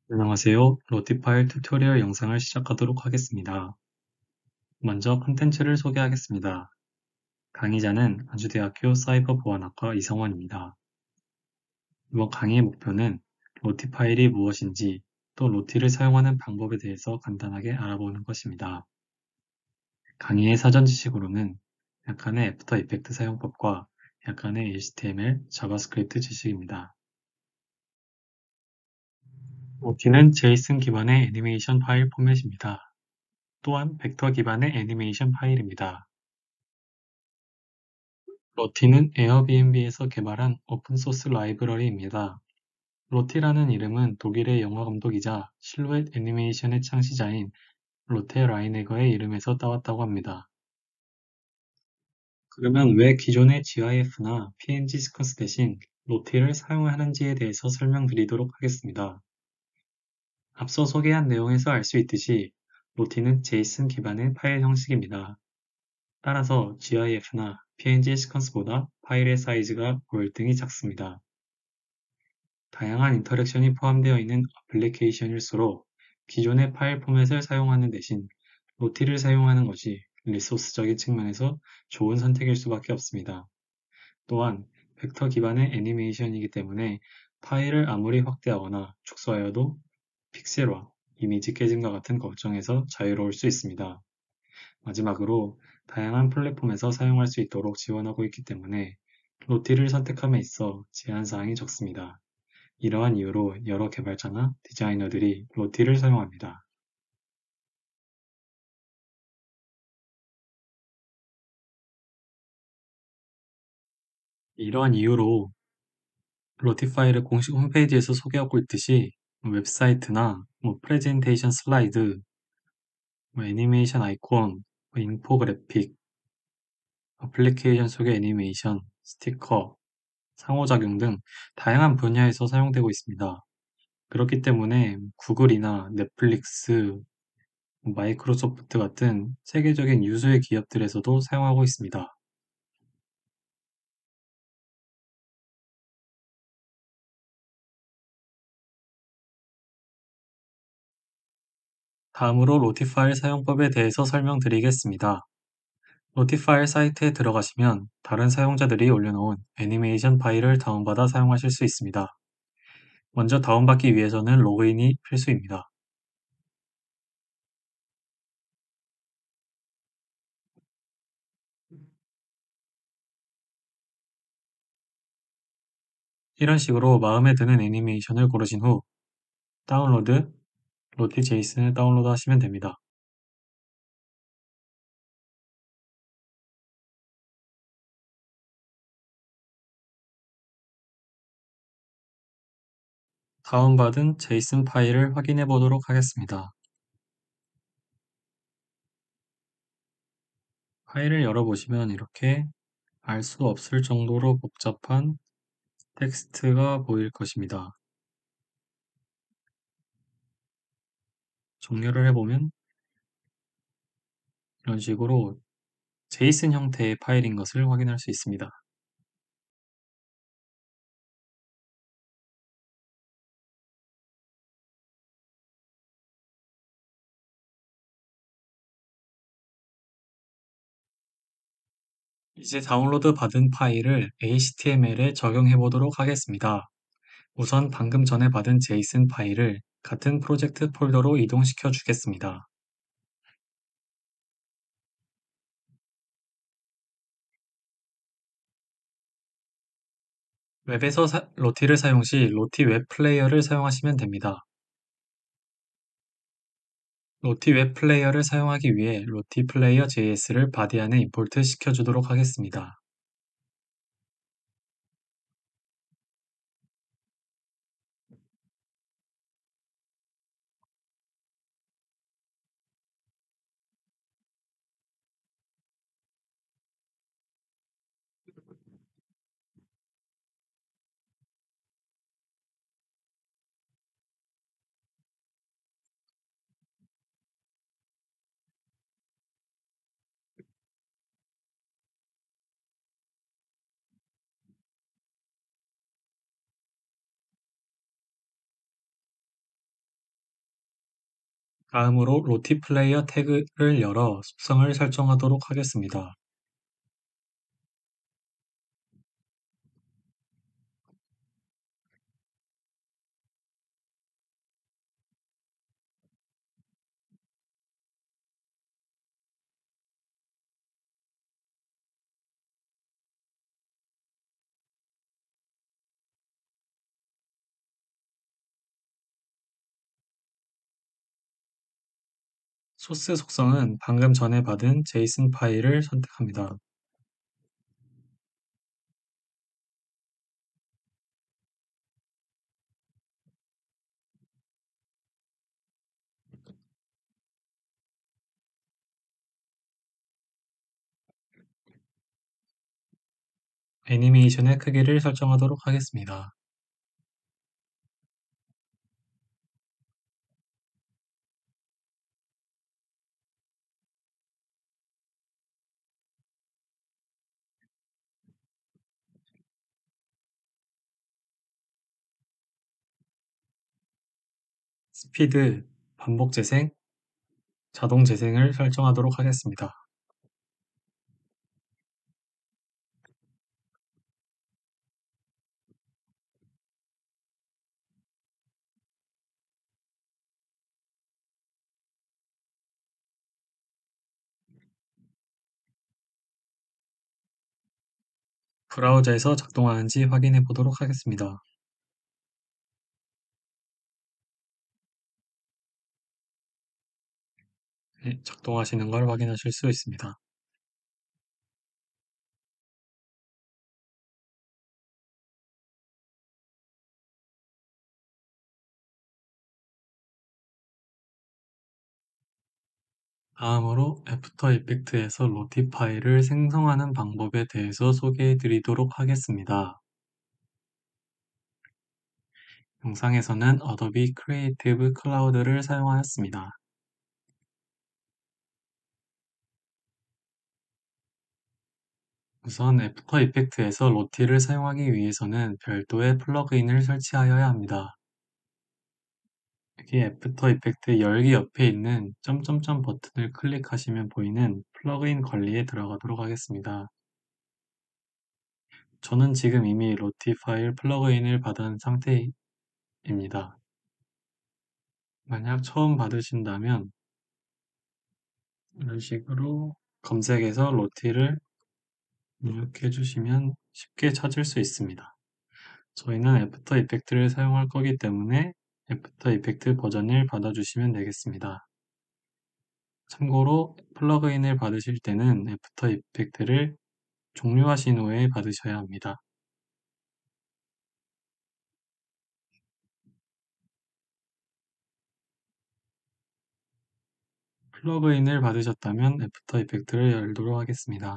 안녕하세요. 로티파일 튜토리얼 영상을 시작하도록 하겠습니다. 먼저 콘텐츠를 소개하겠습니다. 강의자는 안주대학교 사이버보안학과 이성원입니다. 이번 강의의 목표는 로티 파일이 무엇인지 또 로티를 사용하는 방법에 대해서 간단하게 알아보는 것입니다. 강의의 사전 지식으로는 약간의 애프터 이펙트 사용법과 약간의 HTML, 자바스크립트 지식입니다. 로티는 JSON 기반의 애니메이션 파일 포맷입니다. 또한 벡터 기반의 애니메이션 파일입니다. 로티는 에어비앤비에서 개발한 오픈소스 라이브러리입니다. 로티라는 이름은 독일의 영화 감독이자 실루엣 애니메이션의 창시자인 로테 라이네거의 이름에서 따왔다고 합니다. 그러면 왜 기존의 GIF나 PNG 시퀀스 대신 로티를 사용하는지에 대해서 설명드리도록 하겠습니다. 앞서 소개한 내용에서 알 수 있듯이 로티는 JSON 기반의 파일 형식입니다. 따라서 GIF나 PNG 시퀀스보다 파일의 사이즈가 월등히 작습니다. 다양한 인터랙션이 포함되어 있는 애플리케이션일수록 기존의 파일 포맷을 사용하는 대신 로티를 사용하는 것이 리소스적인 측면에서 좋은 선택일 수밖에 없습니다. 또한 벡터 기반의 애니메이션이기 때문에 파일을 아무리 확대하거나 축소하여도 픽셀화, 이미지 깨짐과 같은 걱정에서 자유로울 수 있습니다. 마지막으로 다양한 플랫폼에서 사용할 수 있도록 지원하고 있기 때문에 로티를 선택함에 있어 제한사항이 적습니다. 이러한 이유로 여러 개발자나 디자이너들이 로티를 사용합니다. 이러한 이유로 로티 파일을 공식 홈페이지에서 소개하고 있듯이 웹사이트나 프레젠테이션 슬라이드, 애니메이션 아이콘, 인포그래픽, 애플리케이션 속의 애니메이션, 스티커, 상호작용 등 다양한 분야에서 사용되고 있습니다. 그렇기 때문에 구글이나 넷플릭스, 마이크로소프트 같은 세계적인 유수의 기업들에서도 사용하고 있습니다. 다음으로 로티 파일 사용법에 대해서 설명드리겠습니다. 로티 파일 사이트에 들어가시면 다른 사용자들이 올려놓은 애니메이션 파일을 다운받아 사용하실 수 있습니다. 먼저 다운받기 위해서는 로그인이 필수입니다. 이런 식으로 마음에 드는 애니메이션을 고르신 후 다운로드, 로티 제이슨을 다운로드 하시면 됩니다. 다운받은 제이슨 파일을 확인해 보도록 하겠습니다. 파일을 열어보시면 이렇게 알 수 없을 정도로 복잡한 텍스트가 보일 것입니다. 정렬을 해보면 이런 식으로 제이슨 형태의 파일인 것을 확인할 수 있습니다. 이제 다운로드 받은 파일을 HTML에 적용해 보도록 하겠습니다. 우선 방금 전에 받은 제이슨 파일을 같은 프로젝트 폴더로 이동시켜 주겠습니다. 웹에서 로티를 사용 시 로티 웹 플레이어를 사용하시면 됩니다. 로티 웹 플레이어를 사용하기 위해 로티 플레이어 JS를 바디 안에 임포트 시켜주도록 하겠습니다. 다음으로 로티 플레이어 태그를 열어 속성을 설정하도록 하겠습니다. 소스 속성은 방금 전에 받은 제이슨 파일을 선택합니다. 애니메이션의 크기를 설정하도록 하겠습니다. 스피드, 반복 재생, 자동 재생을 설정하도록 하겠습니다. 브라우저에서 작동하는지 확인해 보도록 하겠습니다. 네, 작동하시는 걸 확인하실 수 있습니다. 다음으로 애프터 이펙트에서 로티 파일을 생성하는 방법에 대해서 소개해 드리도록 하겠습니다. 영상에서는 어도비 크리에이티브 클라우드를 사용하였습니다. 우선 애프터 이펙트에서 로티를 사용하기 위해서는 별도의 플러그인을 설치하여야 합니다. 여기 애프터 이펙트 열기 옆에 있는 점점점 버튼을 클릭하시면 보이는 플러그인 관리에 들어가도록 하겠습니다. 저는 지금 이미 로티 파일 플러그인을 받은 상태입니다. 만약 처음 받으신다면 이런 식으로 검색해서 로티를 입력해 주시면 쉽게 찾을 수 있습니다. 저희는 애프터 이펙트를 사용할 거기 때문에 애프터 이펙트 버전을 받아주시면 되겠습니다. 참고로 플러그인을 받으실 때는 애프터 이펙트를 종료하신 후에 받으셔야 합니다. 플러그인을 받으셨다면 애프터 이펙트를 열도록 하겠습니다.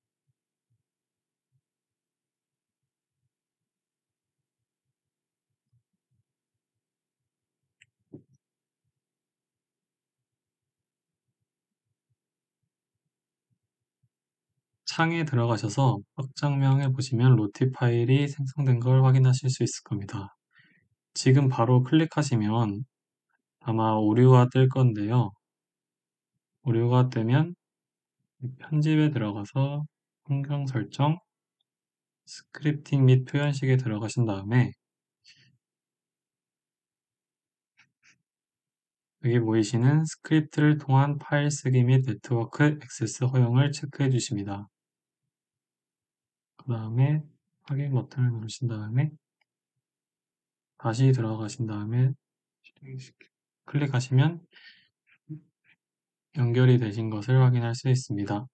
창에 들어가셔서 확장명에 보시면 로티 파일이 생성된 걸 확인하실 수 있을 겁니다. 지금 바로 클릭하시면 아마 오류가 뜰 건데요. 오류가 뜨면 편집에 들어가서 환경 설정, 스크립팅 및 표현식에 들어가신 다음에 여기 보이시는 스크립트를 통한 파일 쓰기 및 네트워크 액세스 허용을 체크해 주십니다. 그 다음에 확인 버튼을 누르신 다음에 다시 들어가신 다음에 클릭하시면 연결이 되신 것을 확인할 수 있습니다.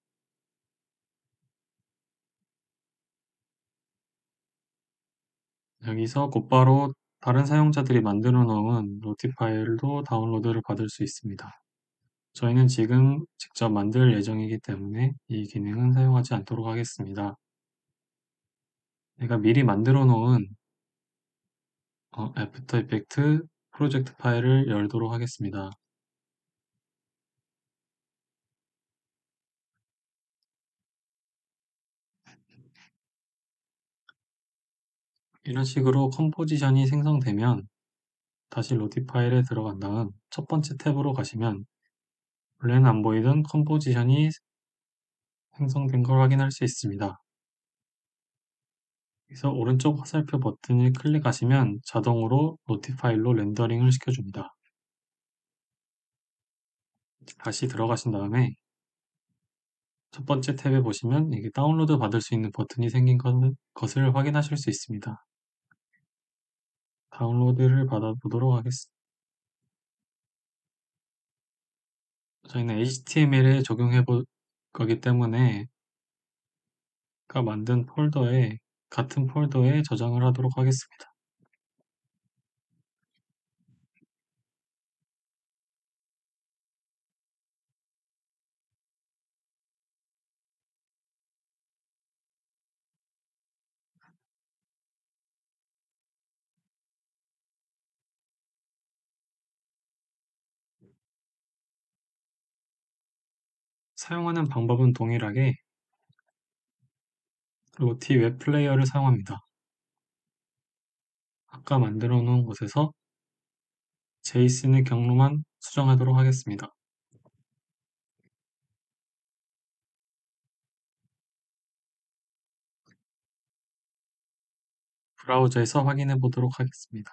여기서 곧바로 다른 사용자들이 만들어 놓은 로티 파일도 다운로드를 받을 수 있습니다. 저희는 지금 직접 만들 예정이기 때문에 이 기능은 사용하지 않도록 하겠습니다. 내가 미리 만들어 놓은 애프터 이펙트 프로젝트 파일을 열도록 하겠습니다. 이런 식으로 컴포지션이 생성되면 다시 로티 파일에 들어간 다음 첫 번째 탭으로 가시면 원래는 안 보이던 컴포지션이 생성된 걸 확인할 수 있습니다. 여기서 오른쪽 화살표 버튼을 클릭하시면 자동으로 로티 파일로 렌더링을 시켜줍니다. 다시 들어가신 다음에 첫 번째 탭에 보시면 이게 다운로드 받을 수 있는 버튼이 생긴 것을 확인하실 수 있습니다. 다운로드를 받아보도록 하겠습니다. 저희는 HTML에 적용해 볼 거기 때문에 아까 만든 같은 폴더에 저장을 하도록 하겠습니다. 사용하는 방법은 동일하게 로티 웹 플레이어를 사용합니다. 아까 만들어 놓은 곳에서 제이슨의 경로만 수정하도록 하겠습니다. 브라우저에서 확인해 보도록 하겠습니다.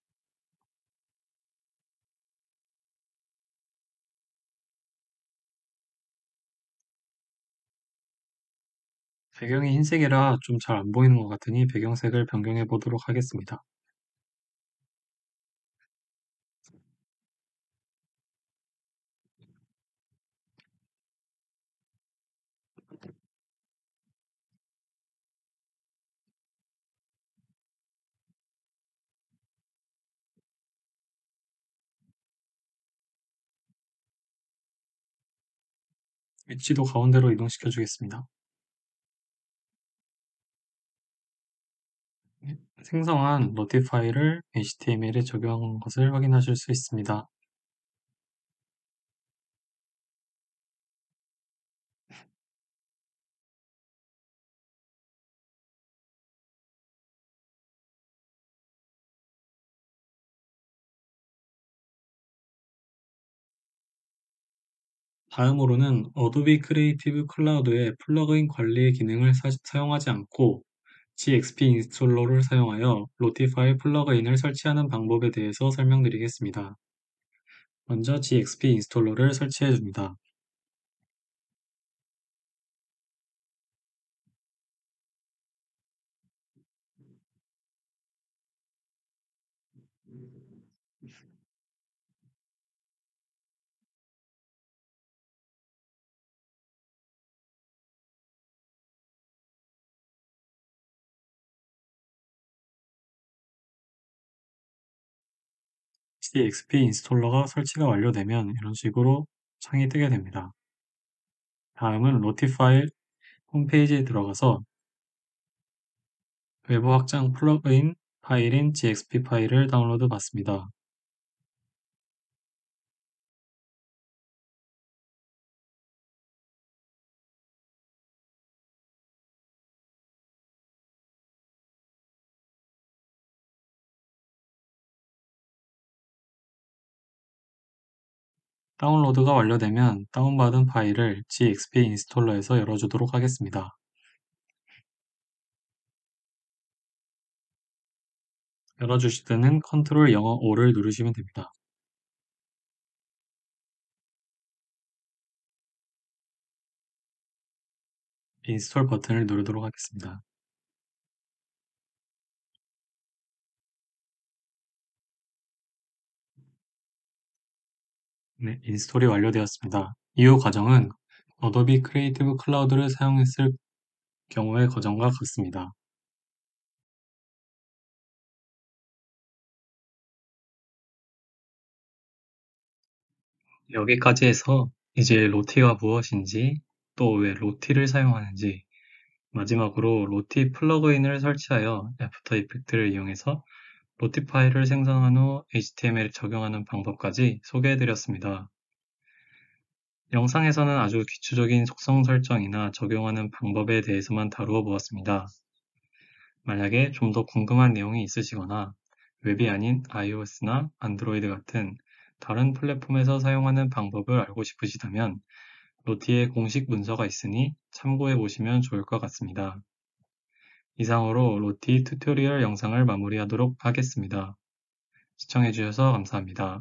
배경이 흰색이라 좀 잘 안 보이는 것 같으니 배경색을 변경해 보도록 하겠습니다. 위치도 가운데로 이동시켜 주겠습니다. 생성한 로티 파일을 HTML에 적용한 것을 확인하실 수 있습니다. 다음으로는 어도비 크리에이티브 클라우드의 플러그인 관리 기능을 사용하지 않고 GXP 인스톨러를 사용하여 로티 파일 플러그인을 설치하는 방법에 대해서 설명드리겠습니다. 먼저 GXP 인스톨러를 설치해 줍니다. GXP 인스톨러가 설치가 완료되면 이런 식으로 창이 뜨게 됩니다. 다음은 로티 파일 홈페이지에 들어가서 외부 확장 플러그인 파일인 GXP 파일을 다운로드 받습니다. 다운로드가 완료되면 다운받은 파일을 GXP 인스톨러에서 열어주도록 하겠습니다. 열어주실 때는 컨트롤 영어 O를 누르시면 됩니다. 인스톨 버튼을 누르도록 하겠습니다. 네, 인스톨이 완료되었습니다. 이후 과정은 어도비 크리에이티브 클라우드를 사용했을 경우의 과정과 같습니다. 여기까지 해서 이제 로티가 무엇인지, 또 왜 로티를 사용하는지, 마지막으로 로티 플러그인을 설치하여 애프터 이펙트를 이용해서 로티 파일을 생성한 후 HTML에 적용하는 방법까지 소개해드렸습니다. 영상에서는 아주 기초적인 속성 설정이나 적용하는 방법에 대해서만 다루어 보았습니다. 만약에 좀 더 궁금한 내용이 있으시거나 웹이 아닌 iOS나 안드로이드 같은 다른 플랫폼에서 사용하는 방법을 알고 싶으시다면 로티의 공식 문서가 있으니 참고해 보시면 좋을 것 같습니다. 이상으로 로티 튜토리얼 영상을 마무리하도록 하겠습니다. 시청해 주셔서 감사합니다.